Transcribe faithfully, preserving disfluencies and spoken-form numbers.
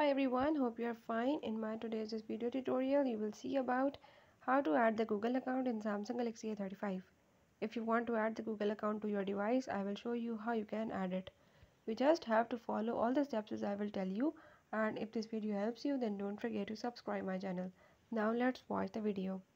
Hi everyone, hope you are fine. In my today's this video tutorial, you will see about how to add the Google account in Samsung Galaxy A thirty-five. If you want to add the Google account to your device, I will show you how you can add it. You just have to follow all the steps as I will tell you, and if this video helps you, then don't forget to subscribe my channel. Now let's watch the video.